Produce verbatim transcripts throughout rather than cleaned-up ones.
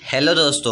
Hello दोस्तों,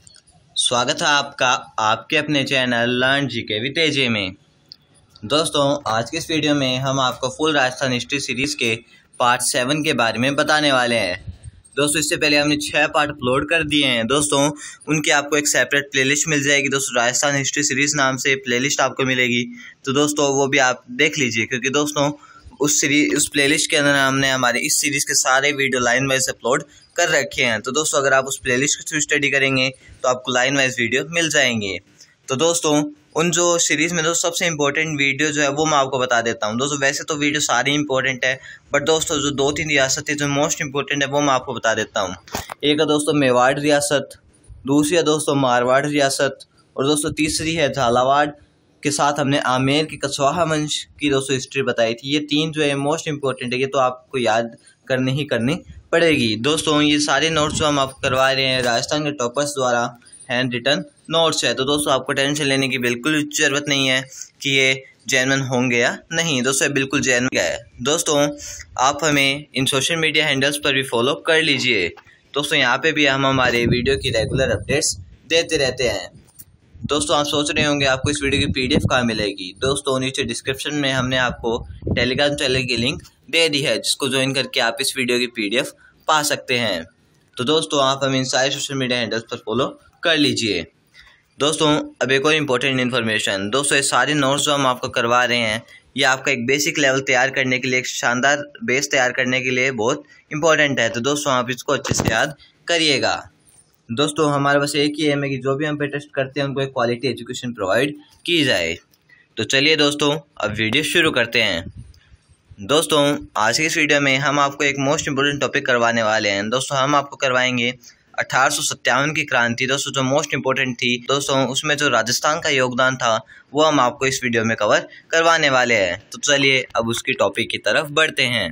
स्वागत है आपका आपके अपने channel learn GK with AJ में। दोस्तों, आज के इस वीडियो में हम आपको फुल राजस्थान हिस्ट्री सीरीज़ के पार्ट सेवन के बारे में बताने वाले हैं। दोस्तों, इससे पहले हमने छः पार्ट अपलोड कर दिए हैं। दोस्तों, उनकी आपको एक सेपरेट प्लेलिस्ट मिल जाएगी। दोस्तों, राजस्थान हिस्ट्री सीरीज़ नाम से प्लेलिस्ट आपको मिलेगी, तो दोस्तों वो भी आप देख लीजिए, क्योंकि दोस्तों उस सीरीज उस प्लेलिस्ट के अंदर हमने हमारे इस सीरीज़ के सारे वीडियो लाइन वाइज अपलोड कर रखे हैं। तो दोस्तों, अगर आप उस प्लेलिस्ट के थ्रू स्टडी करेंगे तो आपको लाइन वाइज वीडियो मिल जाएंगे। तो दोस्तों, उन जो सीरीज़ में दोस्तों सबसे इम्पोर्टेंट वीडियो जो है वो मैं आपको बता देता हूं। दोस्तों, वैसे तो वीडियो सारी इंपॉर्टेंट है, बट दोस्तों जो दो तीन रियासतें जो मोस्ट इंपॉर्टेंट है वो मैं आपको बता देता हूँ। एक है दोस्तों मेवाड़ रियासत, दूसरी है दोस्तों मारवाड़ रियासत, और दोस्तों तीसरी है झालावाड़। के साथ हमने आमेर की कछवाहा वंश की दोस्तों हिस्ट्री बताई थी। ये तीन जो है मोस्ट इंपॉर्टेंट है, ये तो आपको याद करनी ही करनी पड़ेगी। दोस्तों, ये सारे नोट्स जो हम आपको करवा रहे हैं राजस्थान के टॉपर्स द्वारा हैंड रिटन नोट्स है। तो दोस्तों, आपको टेंशन लेने की बिल्कुल ज़रूरत नहीं है कि ये जेन्युइन होंगे या नहीं। दोस्तों, बिल्कुल जेन्युइन है। दोस्तों, आप हमें इन सोशल मीडिया हैंडल्स पर भी फॉलो कर लीजिए। दोस्तों, यहाँ पे भी हम हमारे वीडियो की रेगुलर अपडेट्स देते रहते हैं। दोस्तों, आप सोच रहे होंगे आपको इस वीडियो की पीडीएफ कहाँ मिलेगी। दोस्तों, नीचे डिस्क्रिप्शन में हमने आपको टेलीग्राम चैनल की लिंक दे दी है, जिसको ज्वाइन करके आप इस वीडियो की पीडीएफ पा सकते हैं। तो दोस्तों, आप हमें इन सारे सोशल मीडिया हैंडल्स पर फॉलो कर लीजिए। दोस्तों, अब एक और इम्पोर्टेंट इन्फॉर्मेशन। दोस्तों, ये सारे नोट्स जो हम आपको करवा रहे हैं, ये आपका एक बेसिक लेवल तैयार करने के लिए, एक शानदार बेस तैयार करने के लिए बहुत इंपॉर्टेंट है। तो दोस्तों, आप इसको अच्छे से याद करिएगा। दोस्तों, हमारे पास एक ही एम है कि जो भी हम पे टेस्ट करते हैं उनको एक क्वालिटी एजुकेशन प्रोवाइड की जाए। तो चलिए दोस्तों, अब वीडियो शुरू करते हैं। दोस्तों, आज की इस वीडियो में हम आपको एक मोस्ट इम्पोर्टेंट टॉपिक करवाने वाले हैं। दोस्तों, हम आपको करवाएंगे अठारह सौ सत्तावन की क्रांति। दोस्तों, जो मोस्ट इम्पोर्टेंट थी, दोस्तों उसमें जो राजस्थान का योगदान था वो हम आपको इस वीडियो में कवर करवाने वाले हैं। तो चलिए अब उसकी टॉपिक की तरफ बढ़ते हैं।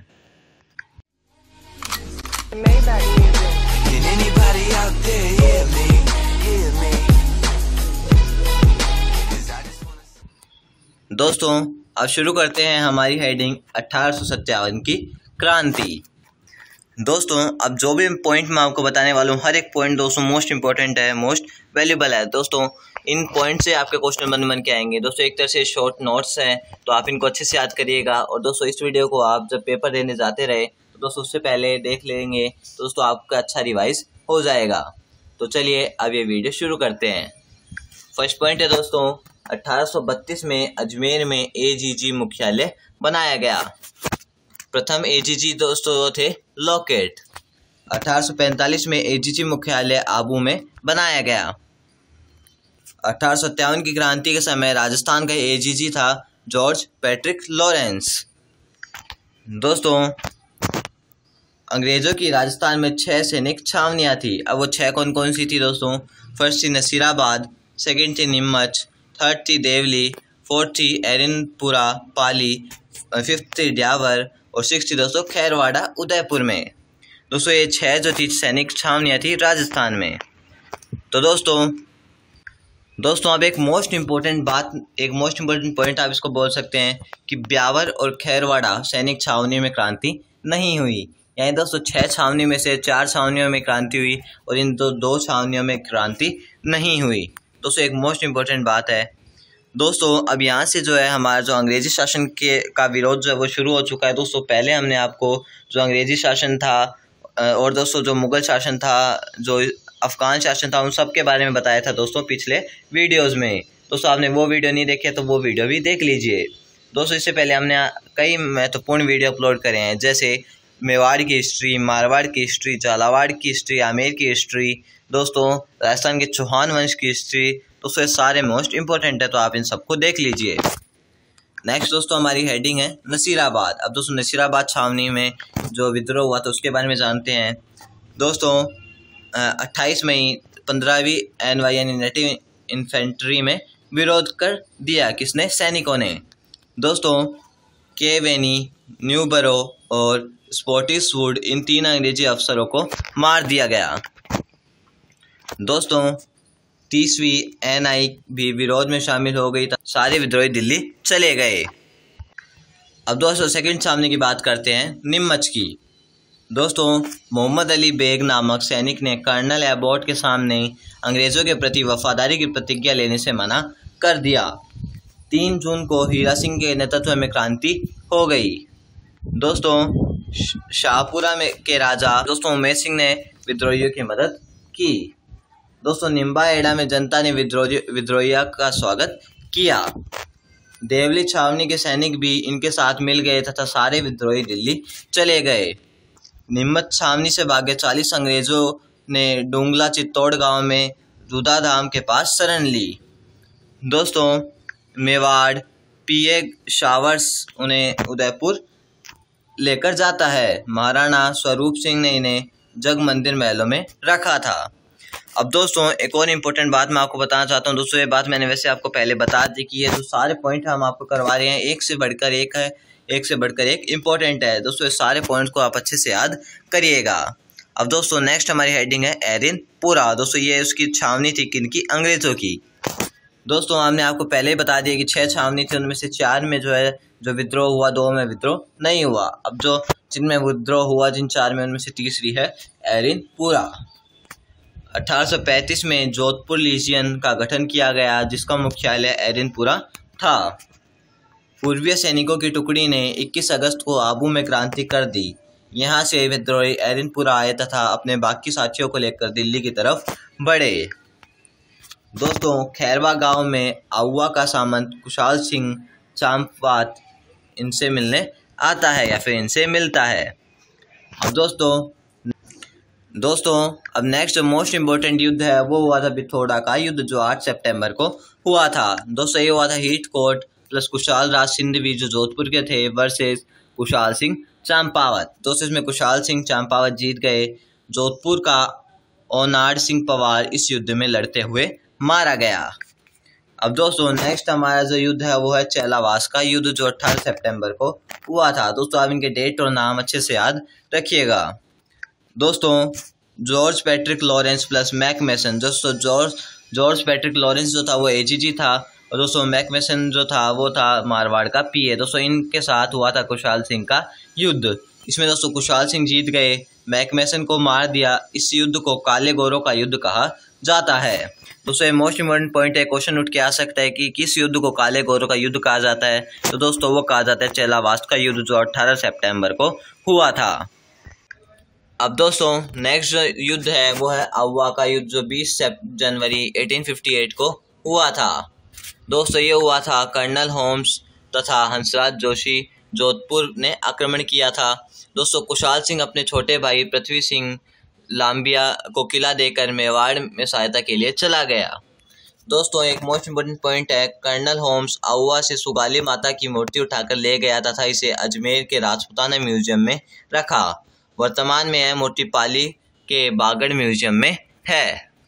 दोस्तों, अब शुरू करते हैं हमारी हेडिंग अठारह सौ सत्तावन की क्रांति। दोस्तों, अब जो भी पॉइंट मैं आपको बताने वाला हूँ, हर एक पॉइंट दोस्तों मोस्ट इंपॉर्टेंट है, मोस्ट वैल्यूबल है। दोस्तों, इन पॉइंट से आपके क्वेश्चन बन बन के आएंगे। दोस्तों, एक तरह से शॉर्ट नोट्स हैं, तो आप इनको अच्छे से याद करिएगा। और दोस्तों, इस वीडियो को आप जब पेपर देने जाते रहे तो दोस्तों उससे पहले देख लेंगे, तो दोस्तों आपका अच्छा रिवाइज हो जाएगा। तो चलिए अब ये वीडियो शुरू करते हैं। फर्स्ट पॉइंट है दोस्तों, अठारह सौ बत्तीस में अजमेर में एजीजी मुख्यालय बनाया गया। प्रथम एजीजी दोस्तों थे लॉकेट। अठारह सौ पैंतालीस में एजीजी मुख्यालय आबू में बनाया गया। अठारह सौ सत्तावन की क्रांति के समय राजस्थान का एजीजी था जॉर्ज पैट्रिक लॉरेंस। दोस्तों, अंग्रेजों की राजस्थान में छह सैनिक छावनियाँ थी। अब वो छह कौन कौन सी थी दोस्तों? फर्स्ट थी नसीराबाद, सेकंड थी नीमच, थर्ड थी देवली, फोर्थ थी एरनपुरा पाली, फिफ्थ थी ड्यावर, और सिक्स थी दोस्तों खैरवाड़ा उदयपुर में। दोस्तों, ये छह जो थी सैनिक छावनियाँ थी राजस्थान में। तो दोस्तों दोस्तों अब एक मोस्ट इम्पोर्टेंट बात, एक मोस्ट इम्पोर्टेंट पॉइंट आप इसको बोल सकते हैं कि ब्यावर और खैरवाड़ा सैनिक छावनी में क्रांति नहीं हुई। यानी दोस्तों छह छावनी में से चार छावनियों में क्रांति हुई और इन दो दो छावनियों में क्रांति नहीं हुई। दोस्तों, एक मोस्ट इम्पोर्टेंट बात है। दोस्तों, अब यहाँ से जो है हमारा जो अंग्रेजी शासन के का विरोध जो है वो शुरू हो चुका है। दोस्तों, पहले हमने आपको जो अंग्रेजी शासन था और दोस्तों जो मुग़ल शासन था, जो अफ़गान शासन था, उन सब के बारे में बताया था दोस्तों पिछले वीडियोज़ में। दोस्तों, आपने वो वीडियो नहीं देखे तो वो वीडियो भी देख लीजिए। दोस्तों, इससे पहले हमने कई महत्वपूर्ण वीडियो अपलोड करे हैं, जैसे मेवाड़ की हिस्ट्री, मारवाड़ की हिस्ट्री, झालावाड़ की हिस्ट्री, आमेर की हिस्ट्री, दोस्तों राजस्थान के चौहान वंश की हिस्ट्री। दोस्तों, ये सारे मोस्ट इंपॉर्टेंट है, तो आप इन सबको देख लीजिए। नेक्स्ट दोस्तों हमारी हेडिंग है नसीराबाद। अब दोस्तों नसीराबाद छावनी में जो विद्रोह हुआ था उसके बारे में जानते हैं। दोस्तों, अट्ठाईस मई पंद्रहवीं एन वाई यानी नेटिव इन्फेंट्री में विरोध कर दिया। किसने? सैनिकों ने। दोस्तों, के वेनी, न्यूबरो और स्पॉटिसवुड, इन तीन अंग्रेजी अफसरों को मार दिया गया। दोस्तों, तीसवीं एन आई भी विरोध में शामिल हो गई। सारे विद्रोही दिल्ली चले गए। अब दोस्तों सेकंड छावनी की बात करते हैं, नीमच की। दोस्तों मोहम्मद अली बेग नामक सैनिक ने कर्नल एबॉट के सामने अंग्रेज़ों के प्रति वफादारी की प्रतिज्ञा लेने से मना कर दिया। तीन जून को हीरा सिंह के नेतृत्व में क्रांति हो गई। दोस्तों शाहपुरा में के राजा दोस्तों उमेर सिंह ने विद्रोहियों की मदद की। दोस्तों निम्बा एड़ा में जनता ने विद्रोही विद्रोहियों का स्वागत किया। देवली छावनी के सैनिक भी इनके साथ मिल गए तथा सारे विद्रोही दिल्ली चले गए। निम्मत छावनी से भागे चालीस अंग्रेजों ने डोंगला चित्तौड़ गांव में रुदा धाम के पास शरण ली। दोस्तों मेवाड़ पीए शावर्स उन्हें उदयपुर लेकर जाता है। महाराणा स्वरूप सिंह ने इन्हें जग मंदिर महलों में रखा था। अब दोस्तों एक और इम्पोर्टेंट बात मैं आपको बताना चाहता हूँ। दोस्तों ये बात मैंने वैसे आपको पहले बता दी कि ये जो सारे पॉइंट हम आपको करवा रहे हैं एक से बढ़कर एक है, एक से बढ़कर एक इम्पोर्टेंट है। दोस्तों ये सारे पॉइंट्स को आप अच्छे से याद करिएगा। अब दोस्तों नेक्स्ट हमारी हेडिंग है एरिनपुरा। दोस्तों ये उसकी छावनी थी किनकी? अंग्रेज़ों की। दोस्तों हमने आपको पहले ही बता दिया कि छः छावनी थी, उनमें से चार में जो है जो विद्रोह हुआ, दो में विद्रोह नहीं हुआ। अब जो जिनमें विद्रोह हुआ जिन चार में, उनमें से तीसरी है एरिनपुरा। अठारह सौ पैंतीस में जोधपुर लीजियन का गठन किया गया जिसका मुख्यालय एरिनपुरा था। पूर्वीय सैनिकों की टुकड़ी ने इक्कीस अगस्त को आबू में क्रांति कर दी। यहाँ से विद्रोही एरिनपुरा आए तथा अपने बाकी साथियों को लेकर दिल्ली की तरफ बढ़े। दोस्तों खैरवा गांव में आउवा का सामंत कुशाल सिंह चांपावत इनसे मिलने आता है या फिर इनसे मिलता है। अब दोस्तों दोस्तों अब नेक्स्ट जो मोस्ट इम्पोर्टेंट युद्ध है वो हुआ था बिथोड़ा का युद्ध जो आठ सितंबर को हुआ था। दोस्तों ये हुआ था Heathcote plus Kushal Raj Singhvi जो जोधपुर के थे वर्सेस कुशाल सिंह चांपावत। दोस्तों इसमें कुशाल सिंह चांपावत जीत गए। जोधपुर का ओनाड सिंह पवार इस युद्ध में लड़ते हुए मारा गया। अब दोस्तों नेक्स्ट हमारा जो युद्ध है वो है चेलावास का युद्ध जो अठारह सितंबर को हुआ था। दोस्तों आप इनके डेट और नाम अच्छे से याद रखिएगा। दोस्तों George Patrick Lawrence plus Mac Mason. दोस्तों जॉर्ज जॉर्ज पैट्रिक लॉरेंस जो था वो एजीजी था और दोस्तों मैक मैसन जो था वो था मारवाड़ का पीए। दोस्तों इनके साथ हुआ था कुशाल सिंह का युद्ध। इसमें दोस्तों कुशाल सिंह जीत गए, मैक मैसन को मार दिया। इस युद्ध को काले गोरों का युद्ध कहा जाता है। दोस्तों ये मोस्ट इम्पोर्टेंट पॉइंट है, क्वेश्चन उठ के आ सकता है कि किस युद्ध को काले गोरों का युद्ध कहा जाता है। तो दोस्तों वो कहा जाता है चेलावास का युद्ध जो अठारह सितंबर को हुआ था। अब दोस्तों नेक्स्ट जो युद्ध है वो है आउवा का युद्ध जो बीस जनवरी अठारह सौ अट्ठावन को हुआ था। दोस्तों ये हुआ था कर्नल होम्स तथा हंसराज जोशी जोधपुर ने आक्रमण किया था। दोस्तों कुशाल सिंह अपने छोटे भाई पृथ्वी सिंह लांबिया को किला देकर मेवाड़ में सहायता के लिए चला गया। दोस्तों एक मोस्ट इम्पोर्टेंट पॉइंट है, कर्नल होम्स आउवा से सुगाली माता की मूर्ति उठाकर ले गया तथा इसे अजमेर के राजपुताना म्यूजियम में रखा। वर्तमान में यह मूर्ति पाली के बागड़ म्यूजियम में है।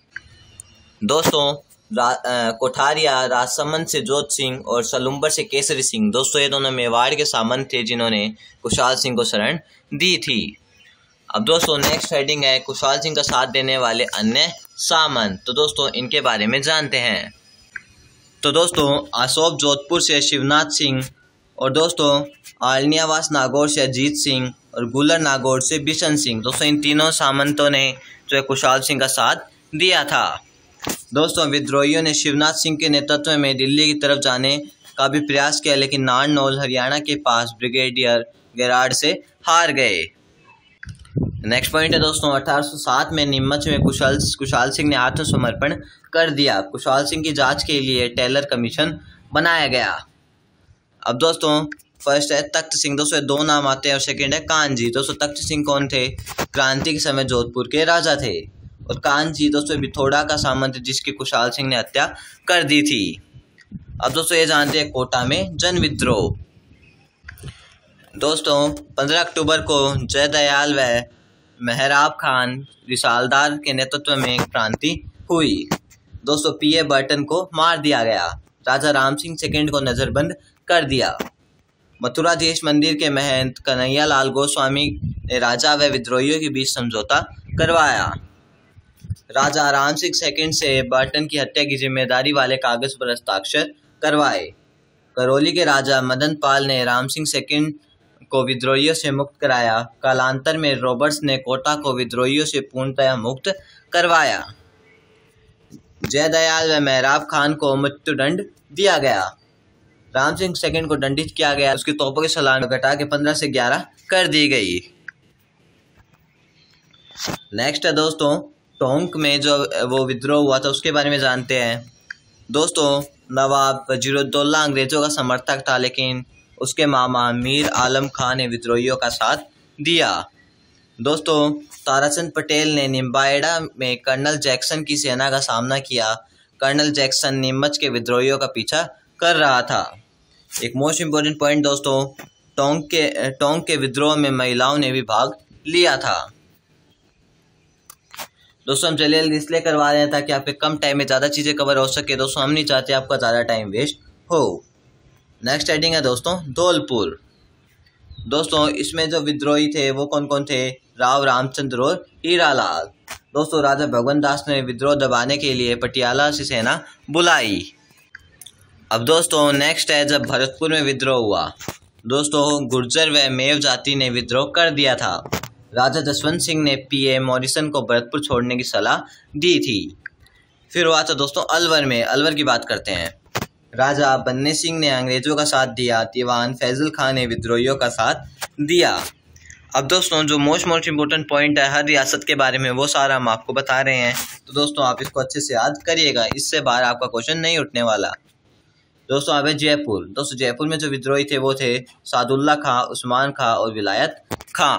दोस्तों रा, आ, कोठारिया राजसमंद से जोध सिंह और सलुम्बर से केसरी सिंह। दोस्तों ये दोनों मेवाड़ के सामंत थे जिन्होंने कुशाल सिंह को शरण दी थी। अब दोस्तों नेक्स्ट हेडिंग है कुशाल सिंह का साथ देने वाले अन्य सामंत। तो दोस्तों इनके बारे में जानते हैं। तो दोस्तों आसोप जोधपुर से शिवनाथ सिंह और दोस्तों आलनियावास नागौर से अजीत सिंह और गुलर नागौर से बिशन सिंह। दोस्तों इन तीनों सामंतों ने जो है कुशाल सिंह का साथ दिया था। दोस्तों विद्रोहियों ने शिवनाथ सिंह के नेतृत्व में दिल्ली की तरफ जाने का भी प्रयास किया लेकिन नारनौल हरियाणा के पास ब्रिगेडियर गेरार्ड से हार गए। नेक्स्ट पॉइंट है दोस्तों अठारह सौ सात में नीमच में कुशाल कुशाल सिंह ने आत्मसमर्पण कर दिया। कुशाल सिंह की जांच के लिए टेलर कमीशन बनाया गया। अब दोस्तों फर्स्ट है तख्त सिंह। दोस्तों दो नाम आते हैं और सेकंड है कानजी। दोस्तों तख्त सिंह कौन थे? क्रांति के समय जोधपुर के राजा थे। और कानजी दोस्तों बिथोड़ा का सामंत जिसकी कुशाल सिंह ने हत्या कर दी थी। अब दोस्तों ये जानते हैं कोटा में जन विद्रोह। दोस्तों पंद्रह अक्टूबर को जयदयाल व मेहराब खान रिसालदार के नेतृत्व में क्रांति हुई। दोस्तों पीए बर्टन को मार दिया गया। राजा राम सिंह सेकंड को नजरबंद कर दिया। मथुरा देश मंदिर के महंत कन्हैया लाल गोस्वामी ने राजा व विद्रोहियों के बीच समझौता करवाया। राजा राम सिंह सेकंड से बर्टन की हत्या की जिम्मेदारी वाले कागज पर हस्ताक्षर करवाए। करौली के राजा मदन पाल ने राम सिंह सेकंड को विद्रोहियों से मुक्त कराया। कालांतर में रॉबर्ट्स ने कोटा को विद्रोहियों से पूर्णतः मुक्त करवाया। जयदयाल व मेहराब खान को मृत्युदंड दिया गया। राम सिंह सेकंड को दंडित किया गया। उसकी तोपों की सलामी घटा के पंद्रह से ग्यारह कर दी गई। नेक्स्ट है दोस्तों, टोंक में जो वो विद्रोह हुआ था उसके बारे में जानते हैं। दोस्तों, नवाब वजीरुद्दौला अंग्रेजों का समर्थक था, लेकिन उसके मामा मीर आलम खान ने विद्रोहियों का साथ दिया। दोस्तों, ताराचंद पटेल ने निम्बाहेड़ा में कर्नल जैक्सन की सेना का सामना किया। कर्नल जैक्सन नीमच के विद्रोहियों का पीछा कर रहा था। एक मोस्ट इम्पोर्टेंट पॉइंट दोस्तों, टोंक के टोंक के विद्रोह में महिलाओं ने भी भाग लिया था। दोस्तों, हम जल्दी जल्दी इसलिए करवा रहे हैं ताकि आपके कम टाइम में ज़्यादा चीज़ें कवर हो सके। दोस्तों, हम नहीं चाहते आपका ज़्यादा टाइम वेस्ट हो। नेक्स्ट हेडिंग है दोस्तों, धौलपुर। दोस्तों, इसमें जो विद्रोही थे वो कौन कौन थे? राव रामचंद्र और हीरालाल। दोस्तों, राजा भगवंत दास ने विद्रोह दबाने के लिए पटियाला से सेना बुलाई। अब दोस्तों नेक्स्ट है जब भरतपुर में विद्रोह हुआ। दोस्तों, गुर्जर व मेव जाति ने विद्रोह कर दिया था। राजा जसवंत सिंह ने पीए मॉरिसन को भरतपुर छोड़ने की सलाह दी थी। फिर हुआ था दोस्तों अलवर में। अलवर की बात करते हैं। राजा बन्ने सिंह ने अंग्रेजों का साथ दिया। दीवान फैजल खान ने विद्रोहियों का साथ दिया। अब दोस्तों, जो मोस्ट मोस्ट इम्पोर्टेंट पॉइंट है हर रियासत के बारे में, वो सारा हम आपको बता रहे हैं। तो दोस्तों, आप इसको अच्छे से याद करिएगा, इससे बाहर आपका क्वेश्चन नहीं उठने वाला। दोस्तों, अब है जयपुर। दोस्तों, जयपुर में जो विद्रोही थे वो थे सादुल्ला खां, उस्मान खां और विलायत खां।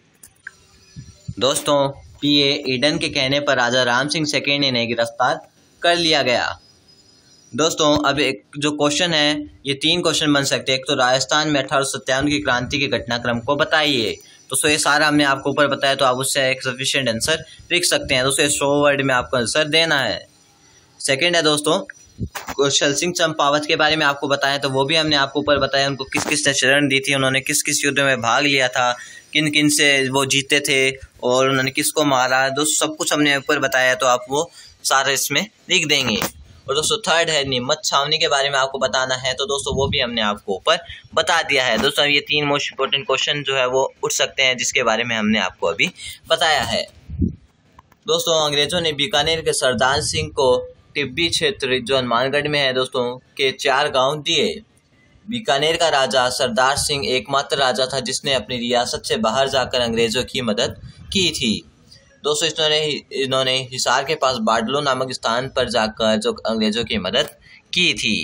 दोस्तों, पीए ईडन के कहने पर राजा राम सिंह सेकेंड ने गिरफ्तार कर लिया गया। दोस्तों, अब एक जो क्वेश्चन है, ये तीन क्वेश्चन बन सकते हैं। एक तो राजस्थान में अठारह सौ सत्तावन की क्रांति के घटनाक्रम को बताइए। दोस्तों, ये सारा हमने आपको ऊपर बताया, तो आप उससे एक सफिशिएंट आंसर लिख सकते हैं। दोस्तों, सौ वर्ड में आपको आंसर देना है। सेकंड है दोस्तों, कौशल सिंह चंपावत के बारे में आपको बताया, तो वो भी हमने आपको ऊपर बताया। उनको किस किस ने शरण दी थी, उन्होंने किस किस युद्ध में भाग लिया था, किन किन से वो जीते थे और उन्होंने किसको मारा। दोस्तों, सब कुछ हमने ऊपर बताया, तो आप वो सारा इसमें लिख देंगे। और दोस्तों, थर्ड है नीमच छावनी के बारे में आपको बताना है, तो दोस्तों वो भी हमने आपको ऊपर बता दिया है। दोस्तों, ये तीन मोस्ट इंपोर्टेंट क्वेश्चन जो है वो उठ सकते हैं, जिसके बारे में हमने आपको अभी बताया है। दोस्तों, अंग्रेजों ने बीकानेर के सरदार सिंह को टिब्बी क्षेत्र जो हनुमानगढ़ में है दोस्तों के चार गांव दिए। बीकानेर का राजा सरदार सिंह एकमात्र राजा था जिसने अपनी रियासत से बाहर जाकर अंग्रेजों की मदद की थी। दोस्तों, इन्होंने इन्होंने हिसार के पास बाडलो नामक स्थान पर जाकर जो अंग्रेजों की मदद की थी।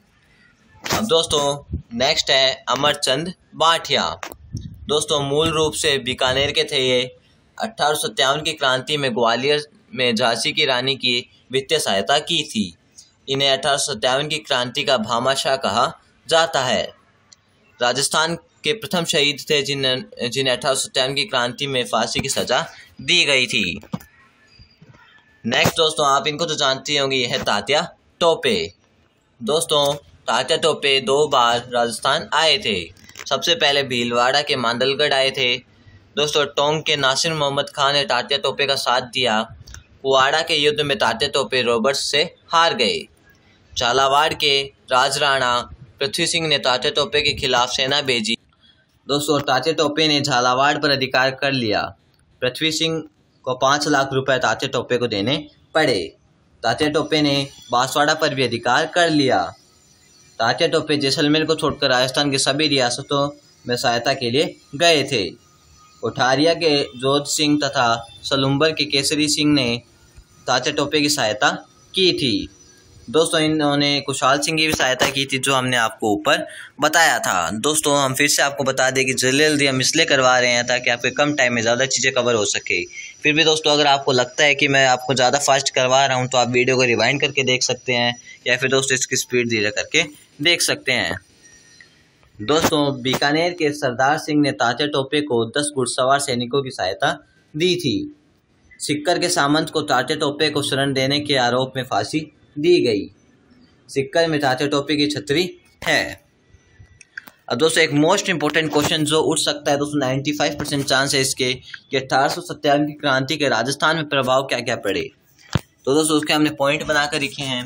अब दोस्तों नेक्स्ट है अमरचंद बाठिया। दोस्तों, मूल रूप से बीकानेर के थे ये। अठारह सौ सत्तावन की क्रांति में ग्वालियर में झांसी की रानी की वित्तीय सहायता की थी। इन्हें अठारह सौ सत्तावन की क्रांति का भामाशाह कहा जाता है। राजस्थान के प्रथम शहीद थे जिन्हें जिन्हें अठारह सौ सत्तावन की क्रांति में फांसी की सजा दी गई थी। नेक्स्ट दोस्तों, आप इनको तो जानते होंगे, यह है तात्या टोपे। दोस्तों, तात्या टोपे दो बार राजस्थान आए थे। सबसे पहले भीलवाड़ा के मांडलगढ़ आए थे। दोस्तों, टोंक के नासिर मोहम्मद खान ने तात्या टोपे का साथ दिया। कुवाड़ा के युद्ध में तात्या टोपे रॉबर्ट्स से हार गए। झालावाड़ के राजराणा पृथ्वी सिंह ने तात्या टोपे के खिलाफ सेना भेजी। दोस्तों, तात्या टोपे ने झालावाड़ पर अधिकार कर लिया। पृथ्वी सिंह को पाँच लाख रुपए तात्या टोपे को देने पड़े। तात्या टोपे ने बांसवाड़ा पर भी अधिकार कर लिया। तात्या टोपे जैसलमेर को छोड़कर राजस्थान की सभी रियासतों में सहायता के लिए गए थे। कोठारिया के जोध सिंह तथा सलुम्बर के केसरी सिंह ने तात्या टोपे की सहायता की थी। दोस्तों, इन्होंने कुशाल सिंह की भी सहायता की थी, जो हमने आपको ऊपर बताया था। दोस्तों, हम फिर से आपको बता दें कि जल्दी जल्दी हम इसलिए करवा रहे हैं ताकि आपके कम टाइम में ज़्यादा चीज़ें कवर हो सके। फिर भी दोस्तों, अगर आपको लगता है कि मैं आपको ज़्यादा फास्ट करवा रहा हूं, तो आप वीडियो को रिवाइंड करके देख सकते हैं, या फिर दोस्तों इसकी स्पीड धीरे करके देख सकते हैं। दोस्तों, बीकानेर के सरदार सिंह ने तात्या टोपे को दस घुड़सवार सैनिकों की सहायता दी थी। सिक्कर के सामंत को तात्या टोपे को शरण देने के आरोप में फांसी दी गई। सिक्कर में तात्या टोपे की छतरी है। अब दोस्तों, एक मोस्ट इंपोर्टेंट क्वेश्चन जो उठ सकता है दोस्तों, पचानवे परसेंट चांस है इसके कि अठारह सौ सत्तावन की क्रांति के राजस्थान में प्रभाव क्या क्या पड़े। तो दोस्तों, उसके हमने पॉइंट बनाकर लिखे हैं।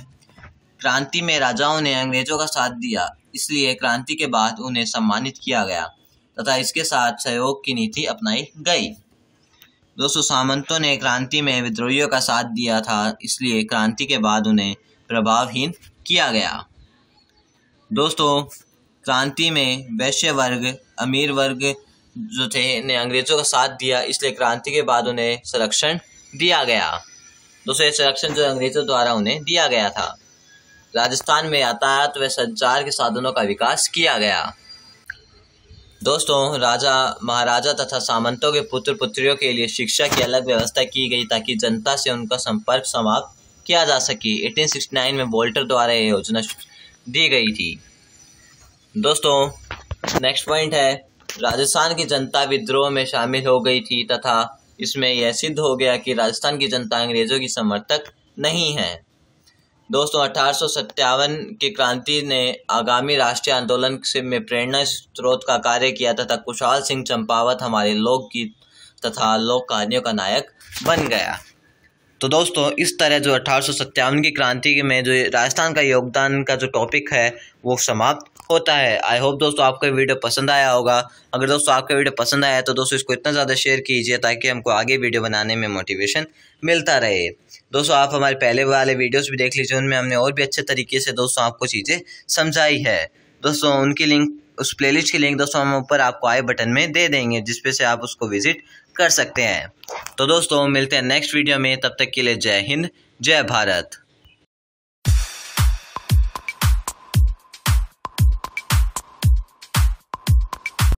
क्रांति में राजाओं ने अंग्रेजों का साथ दिया, इसलिए क्रांति के बाद उन्हें सम्मानित किया गया। तथा इसके साथ सहयोग की नीति अपनाई गई। दोस्तों, सामंतों ने क्रांति में विद्रोहियों का साथ दिया था, इसलिए क्रांति के बाद उन्हें प्रभावहीन किया गया। दोस्तों, क्रांति में वैश्य वर्ग, अमीर वर्ग जो थे ने अंग्रेज़ों का साथ दिया, इसलिए क्रांति के बाद उन्हें संरक्षण दिया गया। दोस्तों, ये संरक्षण जो अंग्रेज़ों द्वारा उन्हें दिया गया था। राजस्थान में यातायात व संचार के साधनों का विकास किया गया। दोस्तों, राजा, महाराजा तथा सामंतों के पुत्र पुत्रियों के लिए शिक्षा की अलग व्यवस्था की गई ताकि जनता से उनका संपर्क समाप्त किया जा सके। अठारह सौ उनहत्तर में वोल्टर द्वारा यह योजना दी गई थी। दोस्तों, नेक्स्ट पॉइंट है, राजस्थान की जनता विद्रोह में शामिल हो गई थी तथा इसमें यह सिद्ध हो गया कि राजस्थान की जनता अंग्रेज़ों की समर्थक नहीं है। दोस्तों, अठारह सौ सत्तावन की क्रांति ने आगामी राष्ट्रीय आंदोलन से में प्रेरणा स्रोत का कार्य किया तथा खुशहाल सिंह चंपावत हमारे लोकगीत तथा लोक कहानियों का नायक बन गया। तो दोस्तों, इस तरह जो अठारह सौ सत्तावन की क्रांति में जो राजस्थान का योगदान का जो टॉपिक है वो समाप्त होता है। आई होप दोस्तों आपको वीडियो पसंद आया होगा। अगर दोस्तों आपको वीडियो पसंद आया तो दोस्तों इसको इतना ज़्यादा शेयर कीजिए ताकि हमको आगे वीडियो बनाने में मोटिवेशन मिलता रहे। दोस्तों, आप हमारे पहले वाले वीडियोस भी देख लीजिए, उनमें हमने और भी अच्छे तरीके से दोस्तों आपको चीज़ें समझाई है। दोस्तों, उनकी लिंक, उस प्लेलिस्ट की लिंक दोस्तों हम ऊपर आपको आई बटन में दे देंगे, जिसपे से आप उसको विजिट कर सकते हैं। तो दोस्तों, मिलते हैं नेक्स्ट वीडियो में, तब तक के लिए जय हिंद, जय भारत।